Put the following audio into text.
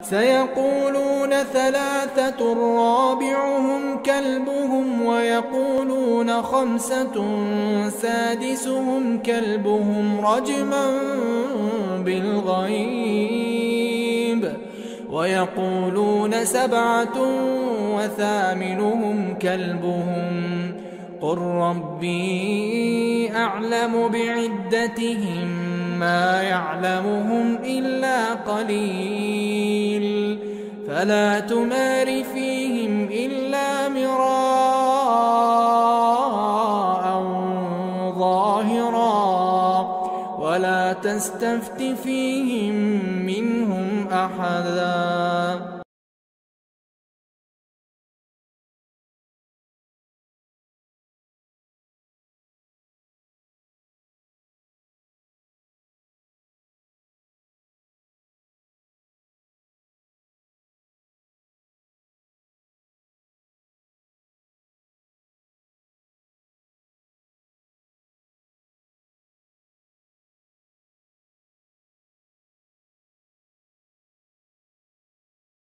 سيقولون ثلاثة رابعهم كلبهم ويقولون خمسة سادسهم كلبهم رجما بالغيب ويقولون سبعة وثامنهم كلبهم قل ربي أعلم بعدتهم ما يعلمهم إلا قليل فلا تمار فيهم إلا مراء ظاهرا ولا تستفت فيهم منهم أحدا